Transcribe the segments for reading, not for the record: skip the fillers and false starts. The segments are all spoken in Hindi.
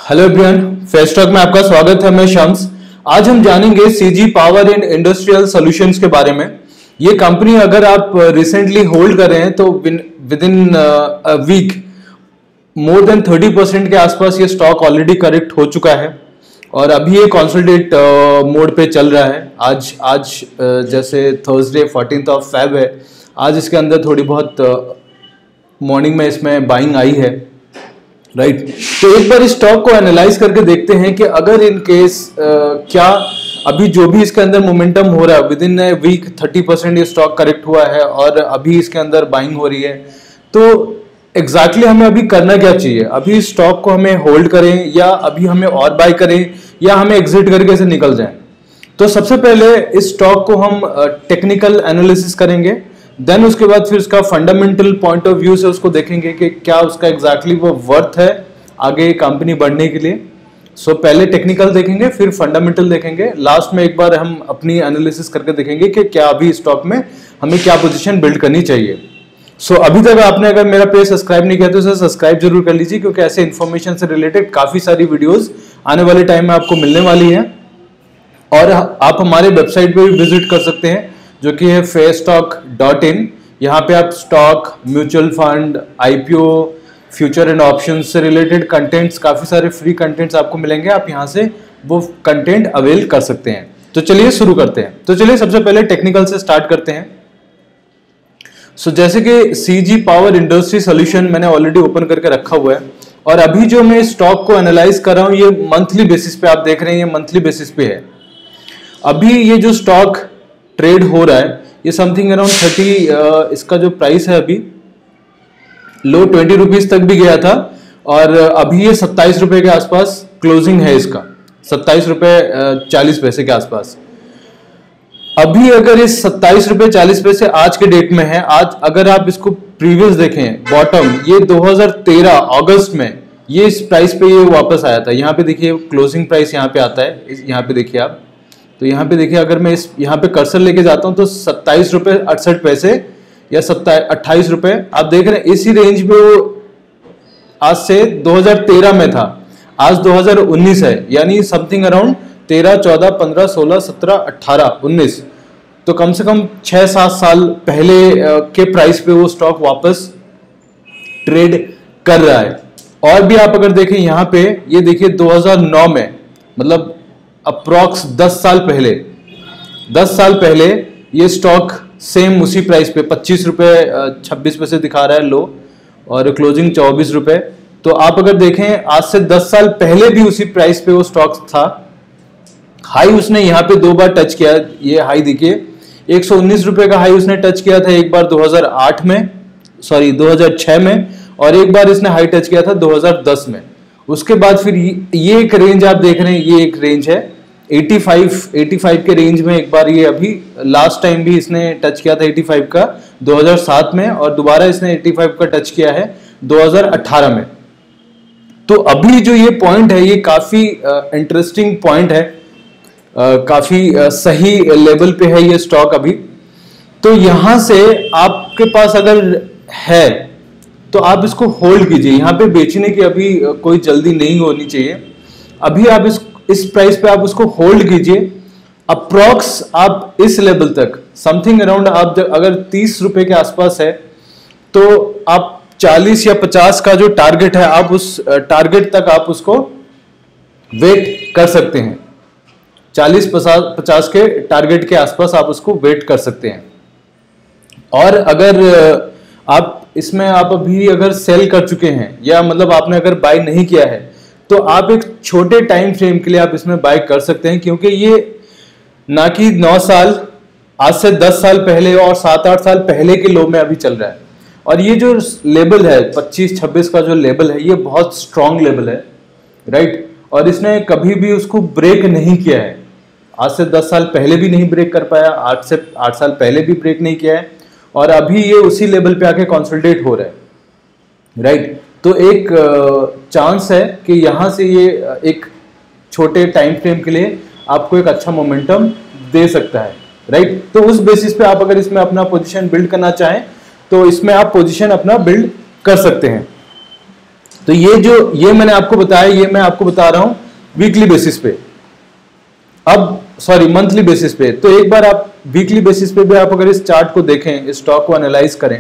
हेलो एवरीवन, फेयरस्टॉक में आपका स्वागत है। मैं शम्स। आज हम जानेंगे CG power and industrial solutions के बारे में। ये कंपनी अगर आप रिसेंटली होल्ड कर रहे हैं तो within a week more than 30% के आसपास ये स्टॉक ऑलरेडी करेक्ट हो चुका है और अभी ये कंसोलिडेट मोड पे चल रहा है। आज जैसे थर्सडे 14th ऑफ फेब है, आज इसके अंदर थोड़ी बहुत मॉर्निंग में इसमें बाइंग आई है, राइट। तो एक बार इस स्टॉक को एनालाइज करके देखते हैं कि अगर इन केस क्या अभी जो भी इसके अंदर मोमेंटम हो रहा है विद इन ए वीक 30% ये स्टॉक करेक्ट हुआ है और अभी इसके अंदर बाइंग हो रही है, तो एग्जैक्टली हमें अभी करना क्या चाहिए। अभी इस स्टॉक को हमें होल्ड करें या अभी हमें और बाय करें या हमें एग्जिट करके इसे निकल जाएं। तो सबसे पहले इस स्टॉक को हम टेक्निकल एनालिसिस करेंगे, देन उसके बाद फिर उसका फंडामेंटल पॉइंट ऑफ व्यू से उसको देखेंगे कि क्या उसका एग्जैक्टली वो वर्थ है आगे कंपनी बढ़ने के लिए। सो पहले टेक्निकल देखेंगे, फिर फंडामेंटल देखेंगे, लास्ट में एक बार हम अपनी एनालिसिस करके देखेंगे कि क्या अभी स्टॉक में हमें क्या पोजीशन बिल्ड करनी चाहिए। सो अभी तक आपने अगर मेरा पेज सब्सक्राइब नहीं किया तो उसे सब्सक्राइब जरूर कर लीजिए, क्योंकि ऐसे इन्फॉर्मेशन से रिलेटेड काफी सारी वीडियोज आने वाले टाइम में आपको मिलने वाली है। और आप हमारे वेबसाइट पे भी विजिट कर सकते हैं जो कि है fairstock.in। यहाँ पे आप stock, mutual fund, IPO, future and option से रिलेटेड कंटेंट्स, काफी सारे फ्री कंटेंट्स आपको मिलेंगे। आप यहाँ से वो कंटेंट अवेल कर सकते हैं। तो चलिए शुरू करते हैं। तो चलिए सबसे पहले टेक्निकल से स्टार्ट करते हैं। सो जैसे कि सीजी पावर इंडस्ट्री सॉल्यूशन मैंने ऑलरेडी ओपन करके रखा हुआ है और अभी जो मैं स्टॉक को एनालाइज कर रहा हूँ ये मंथली बेसिस पे आप देख रहे हैं, ये मंथली बेसिस पे है। अभी ये जो स्टॉक ट्रेड हो रहा है ये समथिंग अराउंड 30, इसका जो प्राइस है अभी लो 20 रुपीज तक भी गया था और अभी ये 27 रुपए के आसपास क्लोजिंग है इसका, 27 रुपए 40 पैसे के आसपास। अभी अगर इस 27 रुपए 40 पैसे आज के डेट में है, आज अगर आप इसको प्रीवियस देखें बॉटम, ये 2013 अगस्त में ये इस प्राइस पे ये वापस आया था। यहाँ पे देखिए क्लोजिंग प्राइस यहाँ पे आता है, यहाँ पे देखिए आप, तो यहाँ पे देखिए अगर मैं इस यहाँ पे कर्सर लेके जाता हूँ तो 27 रुपए 68 पैसे या 28 रुपए आप देख रहे हैं। इसी रेंज में वो आज से 2013 में था, आज 2019 है, यानी समथिंग अराउंड 13, 14, 15, 16, 17, 18, 19, तो कम से कम 6-7 साल पहले के प्राइस पे वो स्टॉक वापस ट्रेड कर रहा है। और भी आप अगर देखें यहाँ पे, ये देखिए 2009 में, मतलब अप्रॉक्स 10 साल पहले ये स्टॉक सेम उसी प्राइस पे 25 रुपए 26 पैसे दिखा रहा है लो और क्लोजिंग 24 रुपए। तो आप अगर देखें आज से 10 साल पहले भी उसी प्राइस पे वो स्टॉक था। हाई उसने यहाँ पे 2 बार टच किया, ये हाई देखिए 119 रुपए का हाई उसने टच किया था, एक बार 2006 में और एक बार इसने हाई टच किया था 2010 में। उसके बाद फिर ये एक रेंज आप देख रहे हैं, ये एक रेंज है 85 के रेंज में। एक बार ये अभी लास्ट टाइम भी इसने टच किया था 85 का 2007 में और दोबारा इसने 85 का टच किया है 2018 में। तो अभी जो ये पॉइंट है ये काफी इंटरेस्टिंग पॉइंट है, काफी सही लेवल पे है ये स्टॉक अभी। तो यहां से आपके पास अगर है तो आप इसको होल्ड कीजिए, यहाँ पे बेचने की अभी कोई जल्दी नहीं होनी चाहिए। अभी आप इस प्राइस पे आप उसको होल्ड कीजिए। अप्रॉक्स आप इस लेवल तक समथिंग अराउंड आप अगर 30 रुपए के आसपास है तो आप 40 या 50 का जो टारगेट है आप उस टारगेट तक आप उसको वेट कर सकते हैं। 40-50 के टारगेट के आसपास आप उसको वेट कर सकते हैं। और अगर आप इसमें आप अभी अगर सेल कर चुके हैं या मतलब आपने अगर बाय नहीं किया है तो आप एक छोटे टाइम फ्रेम के लिए आप इसमें बाय कर सकते हैं, क्योंकि ये ना कि 9 साल, आज से 10 साल पहले और 7-8 साल पहले के लो में अभी चल रहा है। और ये जो लेवल है 25-26 का जो लेवल है ये बहुत स्ट्रॉन्ग लेवल है, राइट। और इसने कभी भी उसको ब्रेक नहीं किया है, आज से 10 साल पहले भी नहीं ब्रेक कर पाया, 8 साल पहले भी ब्रेक नहीं किया है और अभी ये उसी लेवल पे आके कंसोलिडेट हो रहा है, राइट। तो एक चांस है कि यहाँ से ये एक छोटे टाइम फ्रेम के लिए आपको एक अच्छा मोमेंटम दे सकता है, राइट। तो उस बेसिस पे आप अगर इसमें अपना पोजीशन बिल्ड करना चाहें तो इसमें आप पोजीशन अपना बिल्ड कर सकते हैं। तो ये मैंने आपको बताया, ये मैं आपको बता रहा हूं वीकली बेसिस पे, अब सॉरी मंथली बेसिस पे। तो एक बार आप वीकली बेसिस पे भी आप अगर इस चार्ट को देखें, इस स्टॉक को एनालाइज करें,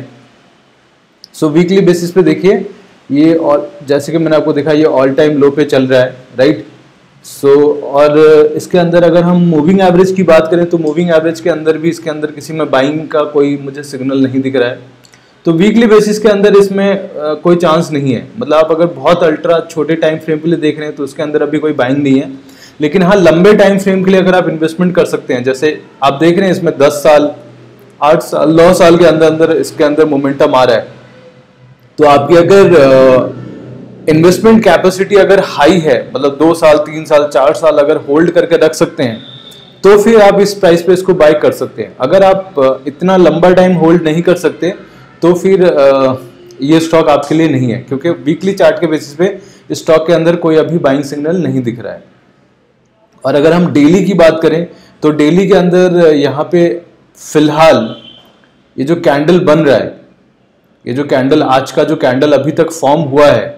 सो वीकली बेसिस पे देखिए ये, और जैसे कि मैंने आपको देखा ये ऑल टाइम लो पे चल रहा है, राइट। सो और इसके अंदर अगर हम मूविंग एवरेज की बात करें तो मूविंग एवरेज के अंदर भी इसके अंदर किसी में बाइंग का कोई मुझे सिग्नल नहीं दिख रहा है। तो वीकली बेसिस के अंदर इसमें कोई चांस नहीं है, मतलब आप अगर बहुत अल्ट्रा छोटे टाइम फ्रेम के लिए देख रहे हैं तो उसके अंदर अभी कोई बाइंग नहीं है। लेकिन हाँ, लंबे टाइम फ्रेम के लिए अगर आप इन्वेस्टमेंट कर सकते हैं, जैसे आप देख रहे हैं इसमें 10 साल 8 साल 9 साल के अंदर अंदर इसके अंदर मोमेंटम आ रहा है, तो आपकी अगर इन्वेस्टमेंट कैपेसिटी अगर हाई है, मतलब 2 साल 3 साल 4 साल अगर होल्ड करके रख सकते हैं, तो फिर आप इस प्राइस पे इसको बाय कर सकते हैं। अगर आप इतना लंबा टाइम होल्ड नहीं कर सकते तो फिर ये स्टॉक आपके लिए नहीं है, क्योंकि वीकली चार्ट के बेसिस पे स्टॉक के अंदर कोई अभी बाइंग सिग्नल नहीं दिख रहा है। और अगर हम डेली की बात करें तो डेली के अंदर यहाँ पे फिलहाल ये जो कैंडल बन रहा है, ये जो कैंडल आज का जो कैंडल अभी तक फॉर्म हुआ है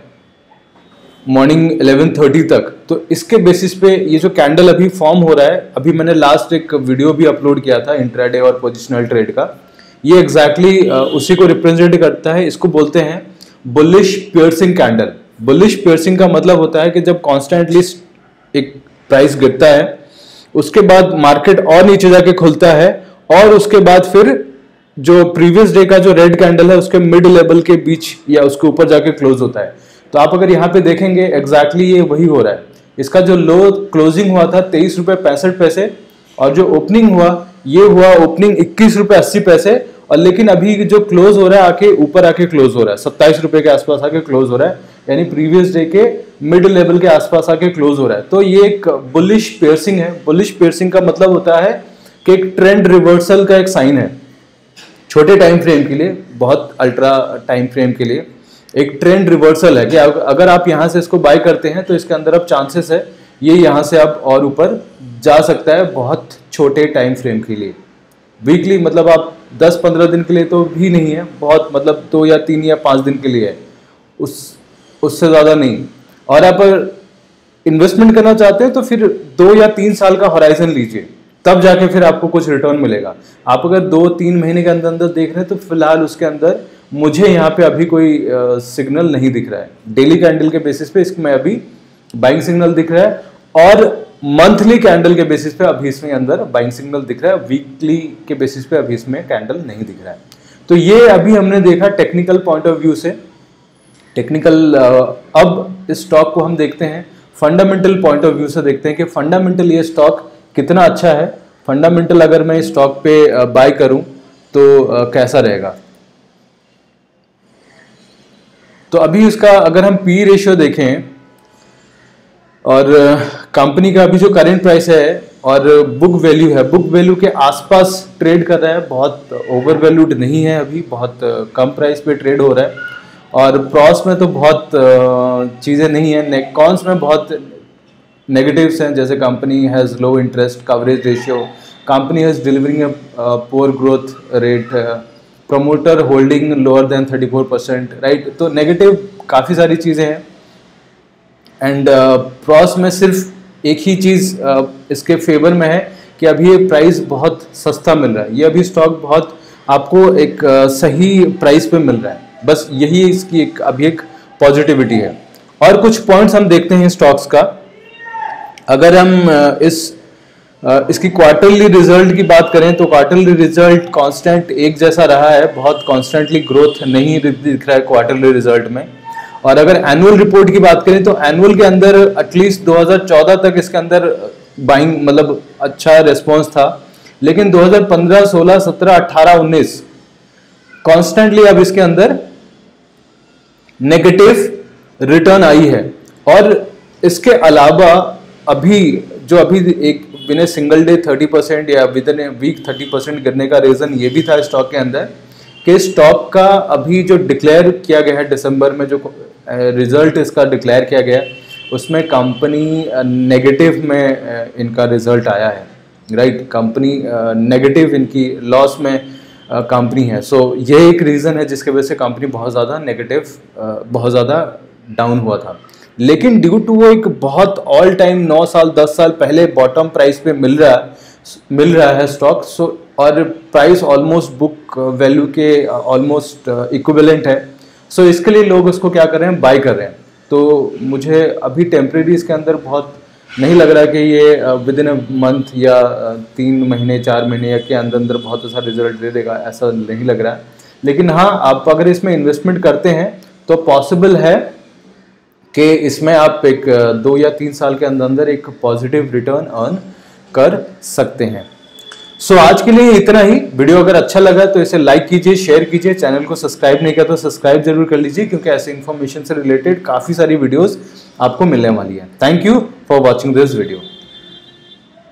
मॉर्निंग 11:30 तक, तो इसके बेसिस पे ये जो कैंडल अभी फॉर्म हो रहा है, अभी मैंने लास्ट एक वीडियो भी अपलोड किया था इंट्राडे और पोजिशनल ट्रेड का, ये एग्जैक्टली उसी को रिप्रेजेंट करता है। इसको बोलते हैं bullish piercing candle. Bullish piercing का मतलब होता है कि जब कॉन्स्टेंटली एक प्राइस गिरता है, उसके बाद मार्केट और नीचे जाके खुलता है, और उसके बाद फिर जो प्रीवियस डे का जो रेड कैंडल है उसके मिड लेवल के बीच या उसके ऊपर जाके क्लोज होता है। तो आप अगर यहाँ पे देखेंगे एग्जैक्टली ये वही हो रहा है। इसका जो लो क्लोजिंग हुआ था 23.65 और जो ओपनिंग हुआ ये हुआ ओपनिंग 21.80, और लेकिन अभी जो क्लोज हो रहा है आके ऊपर आके क्लोज हो रहा है 27 रुपए के आसपास आके क्लोज हो रहा है, यानी प्रीवियस डे के मिड लेवल के आसपास आके क्लोज हो रहा है। तो ये एक बुलिश पियर्सिंग है। बुलिश पियर्सिंग का मतलब होता है कि एक ट्रेंड रिवर्सल का एक साइन है छोटे टाइम फ्रेम के लिए, बहुत अल्ट्रा टाइम फ्रेम के लिए एक ट्रेंड रिवर्सल है कि अगर आप यहाँ से इसको बाय करते हैं तो इसके अंदर अब चांसेस है ये यहाँ से अब और ऊपर जा सकता है बहुत छोटे टाइम फ्रेम के लिए। वीकली मतलब आप 10-15 दिन के लिए तो भी नहीं है, बहुत मतलब 2 या 3 या 5 दिन के लिए है, उससे ज़्यादा नहीं। और आप इन्वेस्टमेंट करना चाहते हैं तो फिर 2 या 3 साल का होराइजन लीजिए, तब जाके फिर आपको कुछ रिटर्न मिलेगा। आप अगर 2-3 महीने के अंदर अंदर देख रहे हैं तो फिलहाल उसके अंदर मुझे यहाँ पे अभी कोई सिग्नल नहीं दिख रहा है। डेली कैंडल के बेसिस पे इसमें अभी बाइंग सिग्नल दिख रहा है, और मंथली कैंडल के बेसिस पे अभी इसमें अंदर बाइंग सिग्नल दिख रहा है। वीकली के बेसिस पे अभी इसमें कैंडल नहीं दिख रहा है। तो ये अभी हमने देखा टेक्निकल पॉइंट ऑफ व्यू से। टेक्निकल अब इस स्टॉक को हम देखते हैं फंडामेंटल पॉइंट ऑफ व्यू से, देखते हैं कि फंडामेंटल ये स्टॉक कितना अच्छा है। फंडामेंटल अगर मैं इस स्टॉक पे बाय करूं तो कैसा रहेगा। तो अभी उसका अगर हम पी रेशियो देखें और कंपनी का अभी जो करेंट प्राइस है और बुक वैल्यू है, बुक वैल्यू के आसपास ट्रेड कर रहा है, बहुत ओवर वैल्यूड नहीं है, अभी बहुत कम प्राइस पे ट्रेड हो रहा है। और प्रॉस में तो बहुत चीज़ें नहीं है, कॉन्स में बहुत नेगेटिव्स हैं, जैसे company has low interest coverage ratio, company has delivering a poor growth rate, promoter holding lower than 34%, right. तो नेगेटिव काफ़ी सारी चीज़ें हैं। एंड प्रॉस में सिर्फ एक ही चीज़ इसके फेवर में है कि अभी ये प्राइस बहुत सस्ता मिल रहा है, ये अभी स्टॉक बहुत आपको एक सही प्राइस पे मिल रहा है, बस यही इसकी एक अभी एक पॉजिटिविटी है। और कुछ पॉइंट्स हम देखते हैं स्टॉक्स का। अगर हम इसकी क्वार्टरली रिजल्ट की बात करें तो क्वार्टरली रिजल्ट कांस्टेंट एक जैसा रहा है, बहुत कॉन्स्टेंटली ग्रोथ नहीं दिख रहा है क्वार्टरली रिजल्ट में। और अगर एनुअल रिपोर्ट की बात करें तो एनुअल के अंदर एटलीस्ट 2014 तक इसके अंदर बाइंग मतलब अच्छा रिस्पॉन्स था, लेकिन 2015, 16, 17, 18, 19 कॉन्स्टेंटली अब इसके अंदर नेगेटिव रिटर्न आई है। और इसके अलावा अभी एक विद सिंगल डे 30% या विद इन वीक 30% गिरने का रीजन ये भी था स्टॉक के अंदर कि स्टॉक का अभी जो डिक्लेयर किया गया है दिसंबर में, जो रिजल्ट इसका डिक्लेयर किया गया उसमें कंपनी नेगेटिव में इनका रिजल्ट आया है, राइट। कंपनी नेगेटिव इनकी लॉस में कंपनी है। सो ये एक रीज़न है जिसके वजह से कंपनी बहुत ज़्यादा नेगेटिव बहुत ज़्यादा डाउन हुआ था, लेकिन ड्यू टू वो एक बहुत ऑल टाइम 9 साल 10 साल पहले बॉटम प्राइस पे मिल रहा है स्टॉक, सो और प्राइस ऑलमोस्ट बुक वैल्यू के ऑलमोस्ट इक्विवेलेंट है, सो इसके लिए लोग उसको क्या कर रहे हैं, बाय कर रहे हैं। तो मुझे अभी टेम्परेरी इसके अंदर बहुत नहीं लग रहा कि ये विद इन अ मंथ या 3 महीने 4 महीने या के अंदर बहुत अच्छा रिजल्ट दे देगा, ऐसा नहीं लग रहा है। लेकिन हाँ, आप अगर इसमें इन्वेस्टमेंट करते हैं तो पॉसिबल है कि इसमें आप एक 2 या 3 साल के अंदर एक पॉजिटिव रिटर्न अर्न कर सकते हैं। सो आज के लिए इतना ही। वीडियो अगर अच्छा लगा तो इसे लाइक कीजिए, शेयर कीजिए, चैनल को सब्सक्राइब नहीं किया तो सब्सक्राइब जरूर कर लीजिए, क्योंकि ऐसे इन्फॉर्मेशन से रिलेटेड काफ़ी सारी वीडियोस आपको मिलने वाली है। Thank you for watching this video.